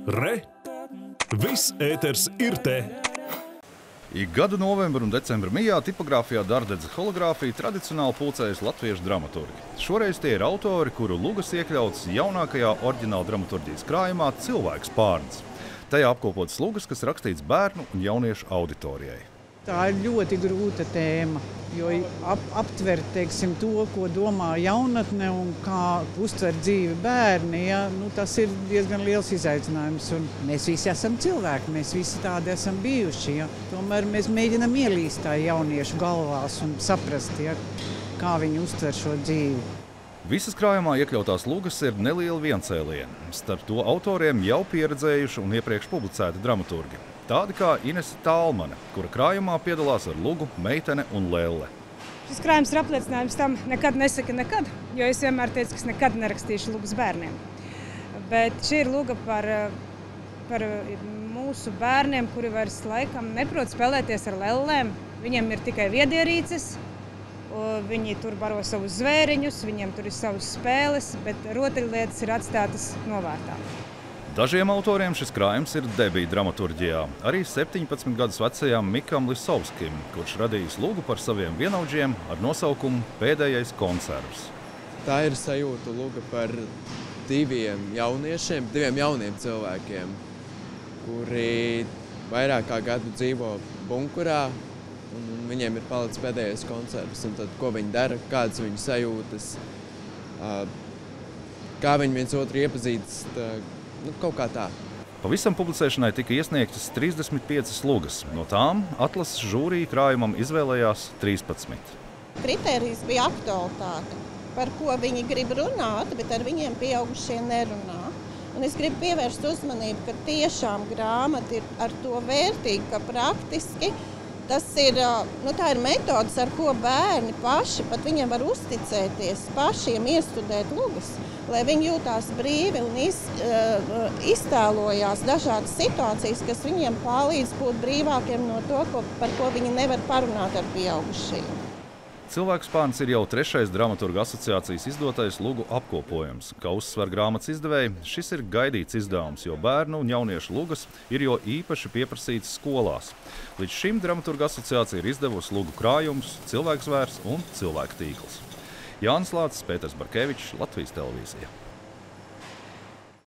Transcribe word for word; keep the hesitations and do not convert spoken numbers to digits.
Re! Viss ēters ir te! Ik gadu novembra un decembra mijā tipogrāfijā Dārdedze hologrāfija tradicionāli pulcējas latviešu dramaturgi. Šoreiz tie ir autori, kuru lugas iekļautas jaunākajā oriģināla dramaturģijas krājumā Cilvēks Pārns. Tajā apkopotas lugas, kas rakstīts bērnu un jauniešu auditorijai. Tā ir ļoti grūta tēma, jo ap, aptvert, teiksim, to, ko domā jaunatne un kā uztver dzīvi bērni, ja, nu, tas ir diezgan liels izaicinājums. Un mēs visi esam cilvēki, mēs visi tādi esam bijuši. Ja. Tomēr mēs mēģinam ielīst tā jauniešu galvās un saprast, ja, kā viņi uztver šo dzīvi. Visas krājumā iekļautās lugas ir neliela viencēliena. Starp to autoriem jau pieredzējuši un iepriekš publicēti dramaturgi. Tādi kā Inese Tālmane, kura krājumā piedalās ar lugu Meitene un Lelle. Šis krājums ir apliecinājums tam nekad nesaka nekad, jo es vienmēr teicu, ka es nekad nerakstīšu lugas bērniem. Bet šī ir luga par, par mūsu bērniem, kuri vairs laikam neprot spēlēties ar lellēm. Viņiem ir tikai viedierīces, viņi tur baro savus zvēriņus, viņiem tur ir savas spēles, bet rotaļlietas ir atstātas novārtā. Dažiem autoriem šis krājums ir debija dramaturģijā. Arī septiņpadsmit gadus vecajam Mikam Lisovskim, kurš radījis lugu par saviem vienaudžiem ar nosaukumu Pēdējais konservs. Tā ir sajūta luga par diviem jauniešiem, diviem jauniem cilvēkiem, kuri vairāk kā gadu dzīvo bunkurā, un viņiem ir palicis pēdējais konservs. Un tad, ko viņi dara, kādas viņu sajūtas, kā viņi viens otru iepazīst, nu, kaut kā tā. Pavisam publicēšanai tika iesniegtas trīsdesmit piecas lugas. No tām atlases žūrija krājumam izvēlējās trīspadsmit. Kritērijs bija aktualitāte, par ko viņi grib runāt, bet ar viņiem pieaugušie nerunā. Un es gribu pievērst uzmanību, ka tiešām grāmata ir ar to vērtīga, ka praktiski tas ir, nu, tā ir metodas, ar ko bērni paši, pat viņiem var uzticēties, pašiem iestudēt lugas, lai viņi jūtās brīvi un iz, uh, iztēlojās dažādas situācijas, kas viņiem palīdz būt brīvākiem no to, ko, par ko viņi nevar parunāt ar pieaugušajiem. Cilvēks Pārns ir jau trešais dramaturgu asociācijas izdotais lugu apkopojums. Kā uzsver grāmatas izdevēji, šis ir gaidīts izdevums, jo bērnu un jauniešu lugas ir jo īpaši pieprasītas skolās. Līdz šim dramaturgu asociācija ir izdevusi lugu krājumus Cilvēks Zvērs un Cilvēku tīkls. Jānis Lācis, Pēters Barkevičs, Latvijas televīzija.